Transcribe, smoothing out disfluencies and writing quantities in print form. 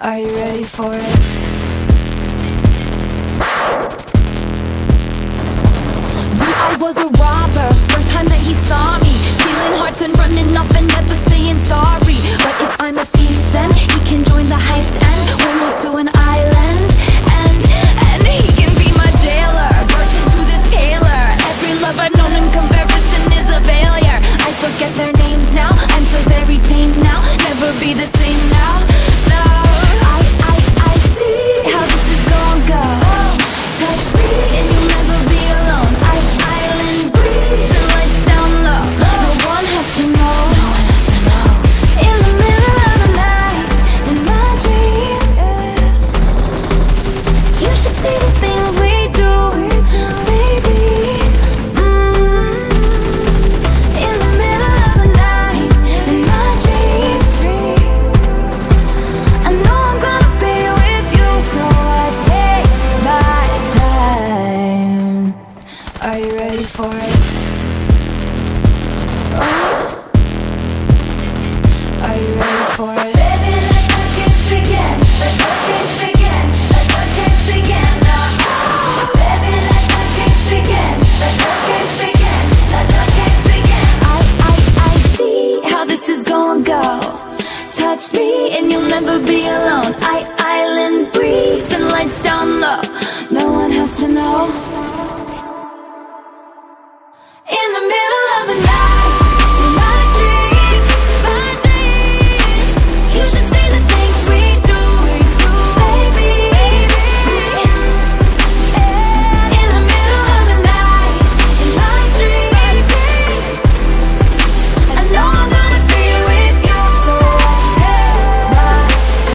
Are you ready for it? I was a robber, first time that he saw me, stealing hearts and running off and never saying sorry. But if I'm a thief then he can join the heist and we'll move to an island. And he can be my jailer, virgin to this tailor. Every love I've known in comparison is a failure. I forget their names now, I'm so very tame now. Never be the same now, no. I see how this is gonna go. Touch me and you'll never be alone. Island breeze and lights down low. No one has to know. No one has to know. In the middle of the night, in my dreams, you should see the things we do, baby. In the middle of the night, in my dreams, I know I'm gonna be with you, so I take my time. Are you ready for it? Oh. Are you ready for it? Baby, let the games begin. Let the games begin. Let the games begin now. Baby, let the games begin. Let the games begin. Let the games begin. I see how this is gonna go. Touch me and you'll never be alone. Island breeze and lights down low. No one has to know. In the middle